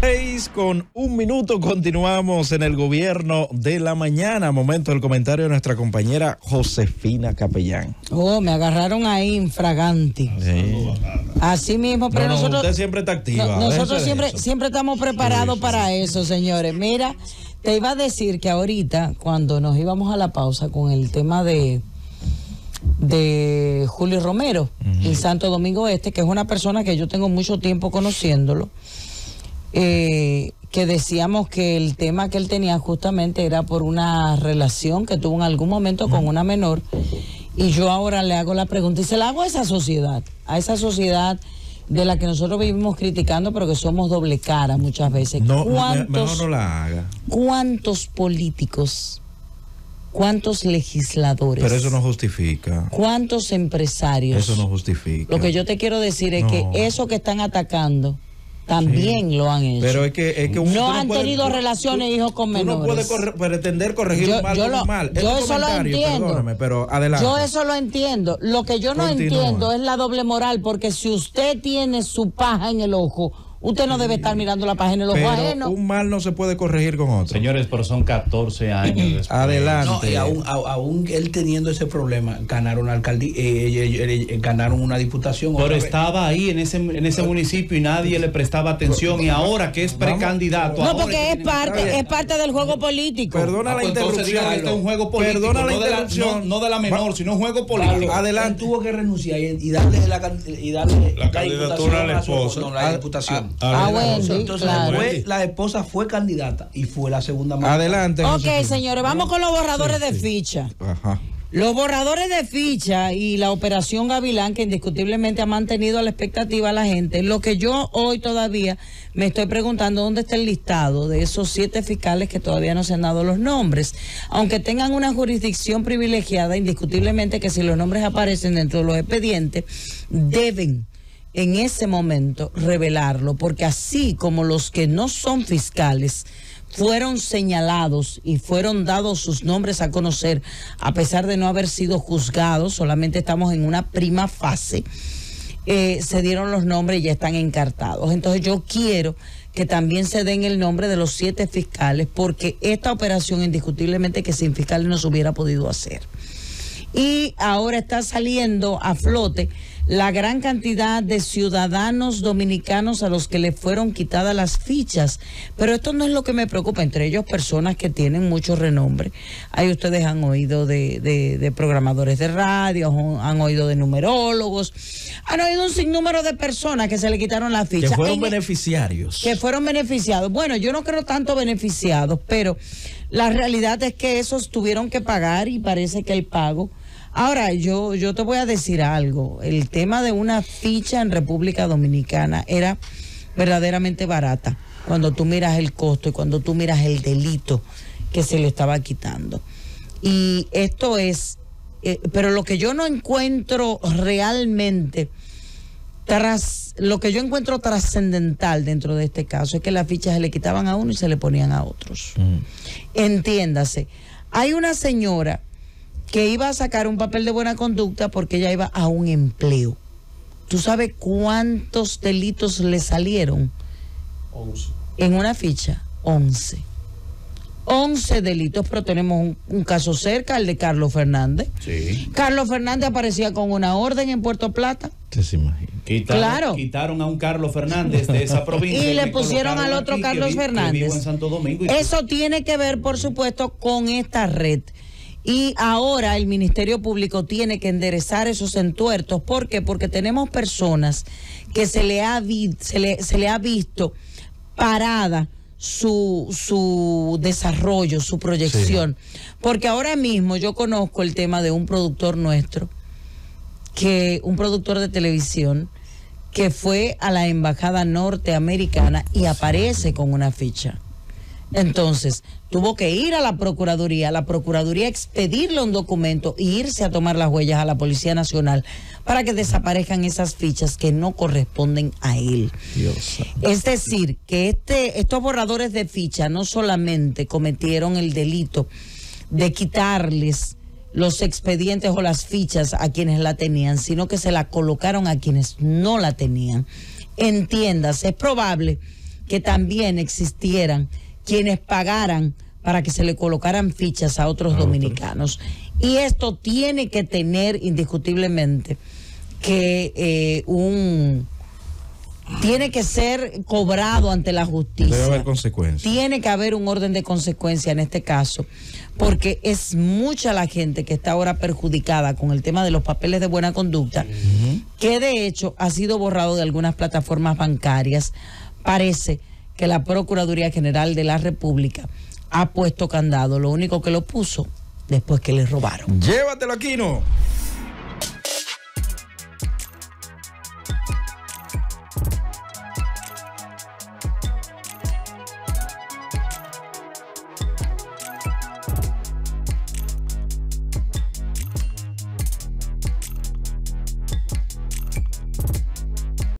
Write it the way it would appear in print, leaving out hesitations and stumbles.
6:01 continuamos en el gobierno de la mañana. Momento del comentario de nuestra compañera Josefina Capellán. Oh, me agarraron ahí infraganti. Sí. Así mismo, pero nosotros. Usted siempre está activa. Nosotros siempre estamos preparados para eso, señores. Mira, te iba a decir que ahorita, cuando nos íbamos a la pausa con el tema de Julio Romero, en Santo Domingo Este, que es una persona que yo tengo mucho tiempo conociéndolo. Que decíamos que el tema que él tenía justamente era por una relación que tuvo en algún momento con una menor, y yo ahora le hago la pregunta y se la hago a esa sociedad de la que nosotros vivimos criticando, pero que somos doble cara muchas veces. No, mejor no la haga. ¿Cuántos políticos, cuántos legisladores? Pero eso no justifica. ¿Cuántos empresarios? Eso no justifica. Lo que yo te quiero decir es que eso que están atacando también lo han hecho. Pero es que no han tenido relaciones hijos con menores. Tú no puedes pretender corregir un mal con un mal. Yo eso lo entiendo. Pero adelante. Yo eso lo entiendo. Lo que yo no entiendo es la doble moral, porque si usted tiene su paja en el ojo, usted no debe estar mirando la paja en el ojo ajeno. Un mal no se puede corregir con otro. Señores, pero son 14 años después. Adelante. No, y aún él teniendo ese problema, ganaron ganaron una diputación. Pero estaba ahí en ese municipio y nadie le prestaba atención, y ahora que es precandidato. No, porque es parte del juego político. Perdona la interrupción. Entonces diga que este es un juego político. Perdona la interrupción. No de la menor, sino un juego político. Adelante. Él tuvo que renunciar y darle la candidatura a la esposa. No, la diputación. Wendy, entonces claro. la esposa fue candidata y fue la segunda más. Adelante. Ok, señores, vamos con los borradores de ficha. Ajá. Los borradores de ficha y la operación Gavilán, que indiscutiblemente ha mantenido a la expectativa a la gente. Lo que yo hoy todavía me estoy preguntando, ¿dónde está el listado de esos 7 fiscales que todavía no se han dado los nombres? Aunque tengan una jurisdicción privilegiada, indiscutiblemente que si los nombres aparecen dentro de los expedientes, deben en ese momento revelarlo, porque así como los que no son fiscales fueron señalados y fueron dados sus nombres a conocer, a pesar de no haber sido juzgados, solamente estamos en una prima fase, se dieron los nombres y ya están encartados. Entonces yo quiero que también se den el nombre de los 7 fiscales, porque esta operación indiscutiblemente que sin fiscales no se hubiera podido hacer. Y ahora está saliendo a flote la gran cantidad de ciudadanos dominicanos a los que le fueron quitadas las fichas. Pero esto no es lo que me preocupa, entre ellos personas que tienen mucho renombre. Ahí ustedes han oído de programadores de radio, han oído de numerólogos, han oído un sinnúmero de personas que se le quitaron las fichas. Que fueron beneficiarios. Que fueron beneficiados. Bueno, yo no creo tanto beneficiados, pero la realidad es que esos tuvieron que pagar y parece que el pago. Ahora, yo te voy a decir algo. El tema de una ficha en República Dominicana era verdaderamente barata cuando tú miras el costo y cuando tú miras el delito que se le estaba quitando. Y esto es, pero lo que yo no encuentro realmente, lo que yo encuentro trascendental dentro de este caso es que las fichas se le quitaban a uno y se le ponían a otros. Entiéndase, hay una señora que iba a sacar un papel de buena conducta porque ella iba a un empleo. ¿Tú sabes cuántos delitos le salieron? 11. En una ficha, 11. 11 delitos, pero tenemos un caso cerca, el de Carlos Fernández. Sí. Carlos Fernández aparecía con una orden en Puerto Plata. ¿Usted se imagina? Quitaron a un Carlos Fernández de esa provincia. Y le pusieron al otro Carlos Fernández. Que vive en Santo Domingo. Eso tiene que ver, por supuesto, con esta red. Y ahora el Ministerio Público tiene que enderezar esos entuertos. ¿Por qué? Porque tenemos personas que se le ha visto parada su desarrollo, su proyección. Sí. Porque ahora mismo yo conozco el tema de un productor nuestro, un productor de televisión, que fue a la embajada norteamericana y aparece con una ficha. Entonces, tuvo que ir a la Procuraduría expedirle un documento e irse a tomar las huellas a la Policía Nacional para que desaparezcan esas fichas que no corresponden a él. Dios. Es decir, que estos borradores de ficha no solamente cometieron el delito de quitarles los expedientes o las fichas a quienes la tenían, sino que se la colocaron a quienes no la tenían. Entiéndase, es probable que también existieran quienes pagaran para que se le colocaran fichas a otros dominicanos. Y esto tiene que tener indiscutiblemente que tiene que ser cobrado ante la justicia. Debe haber consecuencias. Tiene que haber un orden de consecuencia en este caso, porque es mucha la gente que está ahora perjudicada con el tema de los papeles de buena conducta, que de hecho ha sido borrado de algunas plataformas bancarias. Parece que la Procuraduría General de la República ha puesto candado. Lo único que lo puso después que les robaron. Llévatelo, Aquino.